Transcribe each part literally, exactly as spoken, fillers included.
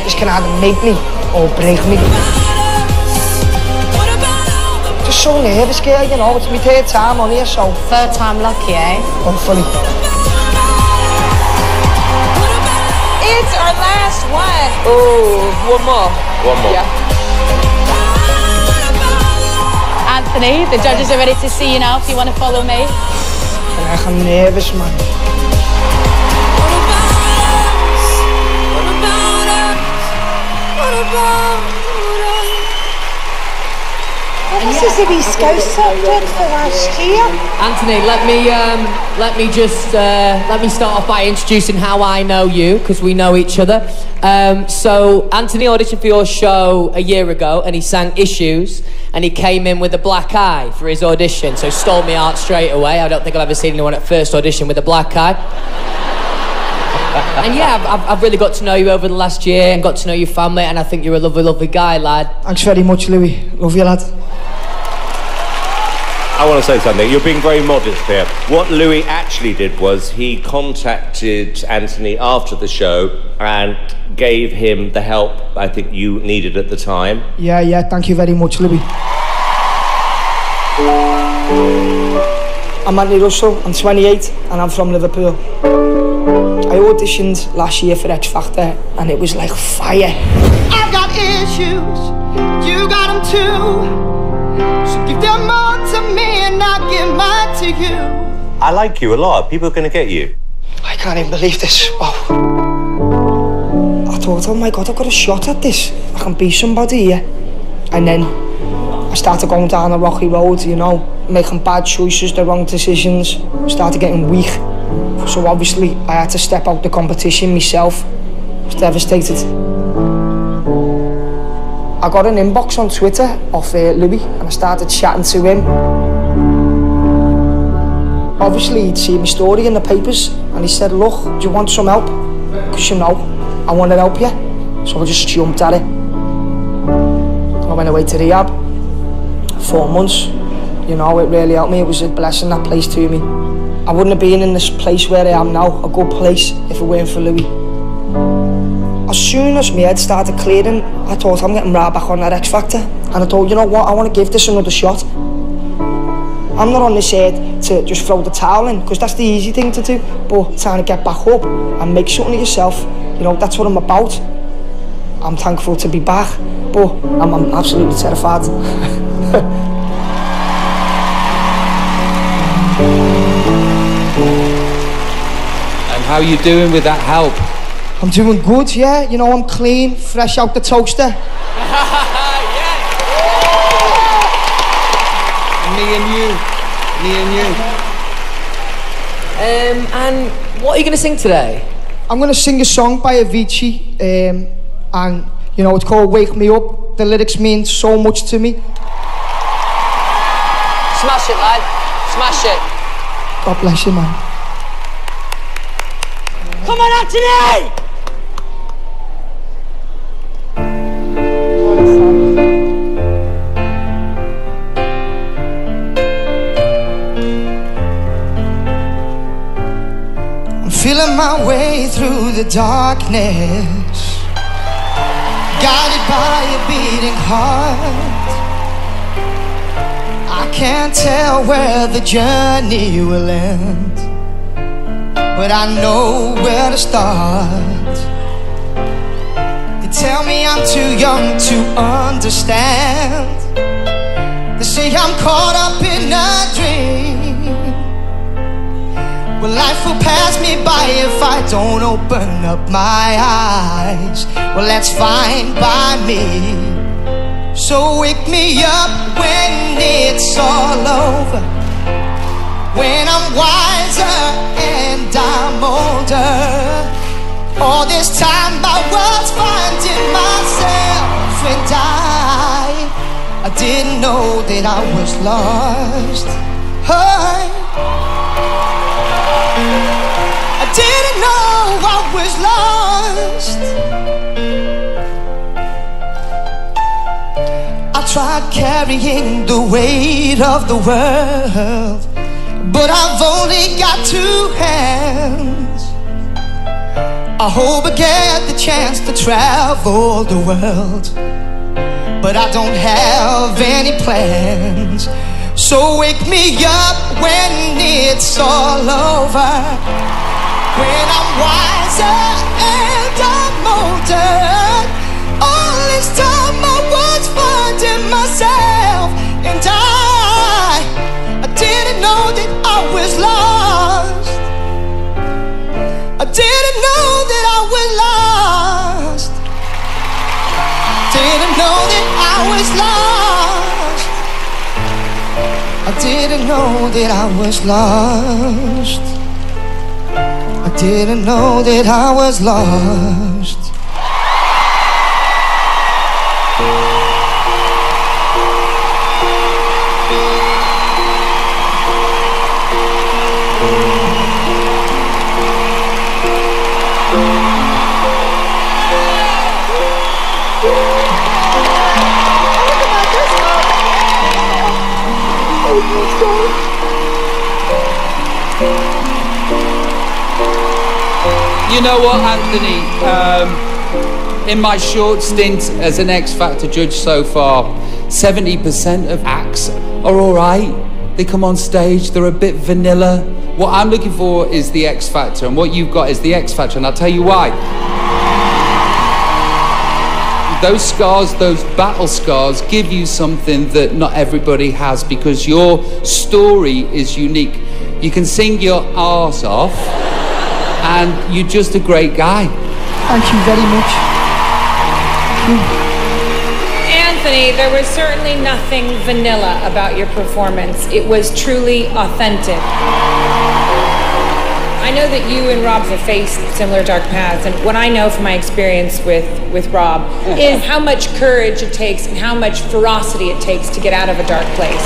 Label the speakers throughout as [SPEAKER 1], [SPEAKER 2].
[SPEAKER 1] This can either make me or break me. Just so nervous, girl, you know, it's my third time on here, so...
[SPEAKER 2] Third time lucky, eh?
[SPEAKER 1] Hopefully.
[SPEAKER 2] It's our last one.
[SPEAKER 3] Oh, one more.
[SPEAKER 4] One more.
[SPEAKER 3] Yeah.
[SPEAKER 2] Anthony, the judges are ready to see you now if you want to follow me.
[SPEAKER 1] I'm nervous, man.
[SPEAKER 5] Well, this is the East Coast subject for last year.
[SPEAKER 3] Anthony, let me um, let me just uh, let me start off by introducing how I know you, because we know each other. Um, so Anthony auditioned for your show a year ago, and he sang Issues, and he came in with a black eye for his audition. So stole me out straight away. I don't think I've ever seen anyone at first audition with a black eye. And yeah, I've, I've really got to know you over the last year and got to know your family, and I think you're a lovely, lovely guy, lad.
[SPEAKER 1] Thanks very much, Louis. Love you, lad.
[SPEAKER 4] I want to say something. You're being very modest here. What Louis actually did was he contacted Anthony after the show and gave him the help I think you needed at the time.
[SPEAKER 1] Yeah, yeah, thank you very much, Louis. I'm Anthony Russell, I'm twenty-eight and I'm from Liverpool. I auditioned last year for X Factor and it was like fire.
[SPEAKER 6] I've got issues, you got them too. So give them all to me and I'll give mine to you.
[SPEAKER 4] I like you a lot. People are going to get you.
[SPEAKER 1] I can't even believe this. Wow. I thought, oh my God, I've got a shot at this. I can be somebody here. And then I started going down a rocky road, you know, making bad choices, the wrong decisions. I started getting weak. So obviously I had to step out the competition myself. I was devastated. I got an inbox on Twitter off uh, Louis and I started chatting to him. Obviously he'd seen my story in the papers and he said, look, do you want some help? Because you know, I want to help you. So I just jumped at it. I went away to rehab. Four months. You know, it really helped me. It was a blessing, that place, to me. I wouldn't have been in this place where I am now, a good place, if it weren't for Louis. As soon as my head started clearing, I thought I'm getting right back on that X Factor. And I thought, you know what, I want to give this another shot. I'm not on this head to just throw the towel in, because that's the easy thing to do. But trying to get back up and make something of yourself, you know, that's what I'm about. I'm thankful to be back, but I'm, I'm absolutely terrified.
[SPEAKER 7] And how are you doing with that help?
[SPEAKER 1] I'm doing good, yeah. You know, I'm clean, fresh out the toaster.
[SPEAKER 7] Yeah. Me and you. Me and you.
[SPEAKER 3] Um, and what are you going to sing today?
[SPEAKER 1] I'm going to sing a song by Avicii, um, and, you know, it's called Wake Me Up. The lyrics mean so much to me.
[SPEAKER 3] Smash it, lad. Smash it.
[SPEAKER 1] God bless you, man.
[SPEAKER 3] Come on, Anthony!
[SPEAKER 6] Feeling my way through the darkness, guided by a beating heart. I can't tell where the journey will end, but I know where to start. They tell me I'm too young to understand. They say I'm caught up in a dream. Well, life will pass me by if I don't open up my eyes. Well, that's fine by me. So wake me up when it's all over, when I'm wiser and I'm older. All this time I was finding myself, and I I didn't know that I was lost. I, I didn't know I was lost. I tried carrying the weight of the world, but I've only got two hands. A I hope I get the chance to travel the world, but I don't have any plans. So wake me up when it's all over, when I'm wiser and I'm older. All this time I was finding myself, and I, I didn't know that I was lost. I didn't know that I was lost. Didn't know that I was lost. I didn't know that I was lost. I didn't know that I was lost.
[SPEAKER 7] You know what, Anthony? Um, in my short stint as an X Factor judge so far, seventy percent of acts are all right. They come on stage, they're a bit vanilla. What I'm looking for is the X Factor, and what you've got is the X Factor, and I'll tell you why. Those scars, those battle scars, give you something that not everybody has, because your story is unique. You can sing your arse off, and you're just a great guy.
[SPEAKER 1] Thank you very much. Thank you.
[SPEAKER 2] Anthony, there was certainly nothing vanilla about your performance. It was truly authentic. I know that you and Rob have faced similar dark paths, and what I know from my experience with, with Rob is how much courage it takes and how much ferocity it takes to get out of a dark place.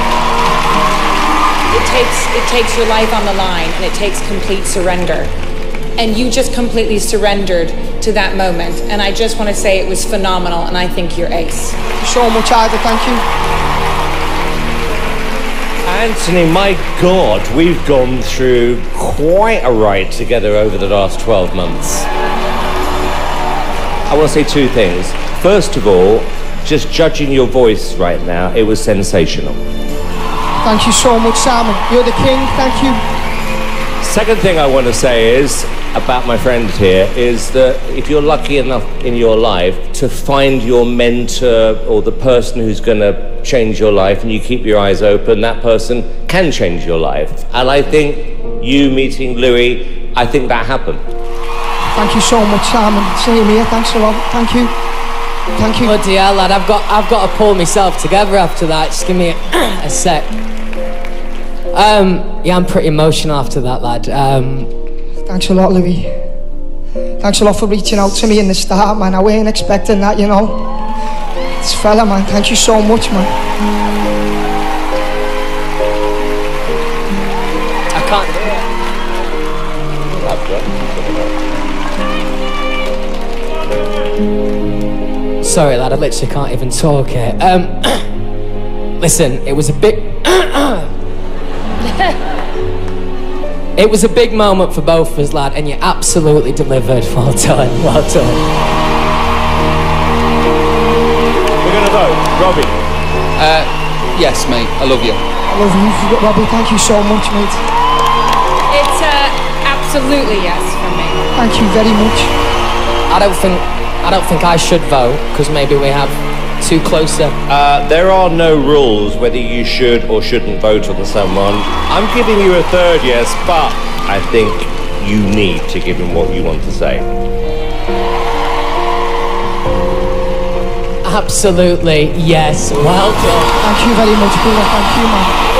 [SPEAKER 2] It takes, it takes your life on the line, and it takes complete surrender. And you just completely surrendered to that moment. And I just want to say it was phenomenal, and I think you're ace.
[SPEAKER 1] So much, Ida, thank you.
[SPEAKER 4] Anthony, my God, we've gone through quite a ride together over the last twelve months. I want to say two things. First of all, just judging your voice right now, it was sensational.
[SPEAKER 1] Thank you so much, Simon. You're the king, thank you.
[SPEAKER 4] Second thing I want to say is, about my friend here, is that if you're lucky enough in your life to find your mentor or the person who's going to change your life, and you keep your eyes open, that person can change your life. And I think you meeting Louis, I think that happened.
[SPEAKER 1] Thank you so much, Simon. Same here, thanks a lot. Thank you. Thank you.
[SPEAKER 3] Bloody hell, lad, I've got, I've got to pull myself together after that. Just give me a, a sec. Um, yeah, I'm pretty emotional after that, lad. Um,
[SPEAKER 1] Thanks a lot, Louis. Thanks a lot for reaching out to me in the start, man. I weren't expecting that, you know. This fella, man, thank you so much, man.
[SPEAKER 3] I can't do it. Sorry, lad, I literally can't even talk here. Um, listen, it was a bit... It was a big moment for both of us, lad, and you absolutely delivered. Well done, well done.
[SPEAKER 4] We're going to vote. Robbie.
[SPEAKER 7] Uh, yes, mate, I love you.
[SPEAKER 1] I love you, Robbie. Thank you so much, mate.
[SPEAKER 2] It's uh, absolutely yes from me.
[SPEAKER 1] Thank you very much.
[SPEAKER 3] I don't think, I don't think I should vote, because maybe we have too closer.
[SPEAKER 4] Uh, there are no rules whether you should or shouldn't vote on someone. I'm giving you a third yes, but I think you need to give him what you want to say.
[SPEAKER 3] Absolutely, yes. Well done.
[SPEAKER 1] Thank you very much, brother. Thank you, man.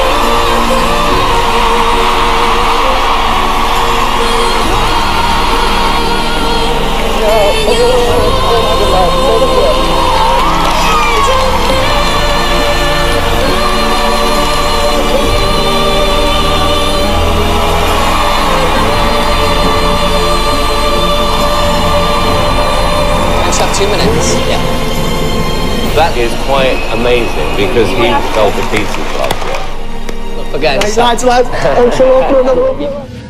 [SPEAKER 3] Two minutes. Yeah.
[SPEAKER 4] That is quite amazing, because he fell to pieces last year.
[SPEAKER 3] Again.
[SPEAKER 1] Right, lads, lads. Thanks a lot for another one.